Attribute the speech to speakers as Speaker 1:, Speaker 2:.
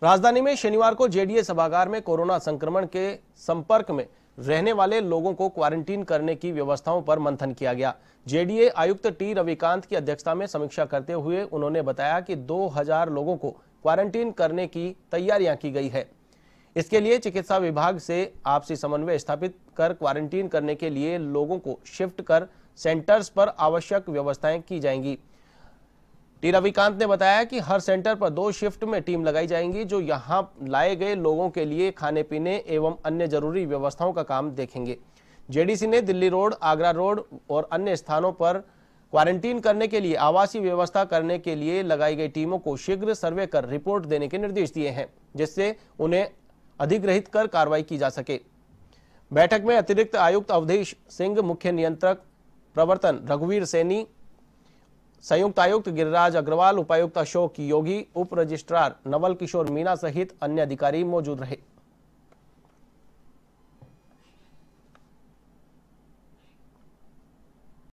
Speaker 1: राजधानी में शनिवार को जेडीए सभागार में कोरोना संक्रमण के संपर्क में रहने वाले लोगों को क्वारंटीन करने की व्यवस्थाओं पर मंथन किया गया। जेडीए आयुक्त टी रविकांत की अध्यक्षता में समीक्षा करते हुए उन्होंने बताया कि 2000 लोगों को क्वारंटीन करने की तैयारियां की गई है। इसके लिए चिकित्सा विभाग से आपसी समन्वय स्थापित कर क्वारंटीन करने के लिए लोगों को शिफ्ट कर सेंटर्स पर आवश्यक व्यवस्थाएं की जाएंगी। टी रविकांत ने बताया कि हर सेंटर पर 2 शिफ्ट में टीम लगाई जाएंगी, जो यहां लाए गए लोगों के लिए खाने पीने एवं अन्य जरूरी व्यवस्थाओं का काम देखेंगे। जेडीसी ने दिल्ली रोड, आगरा रोड और अन्य स्थानों पर क्वारंटीन करने के लिए आवासीय व्यवस्था करने के लिए लगाई गई टीमों को शीघ्र सर्वे कर रिपोर्ट देने के निर्देश दिए हैं, जिससे उन्हें अधिग्रहित कर कार्रवाई की जा सके। बैठक में अतिरिक्त आयुक्त अवधेश सिंह, मुख्य नियंत्रक प्रवर्तन रघुवीर सैनी, संयुक्त आयुक्त गिरिराज अग्रवाल, उपायुक्त अशोक योगी, उप रजिस्ट्रार नवल किशोर मीणा सहित अन्य अधिकारी मौजूद रहे।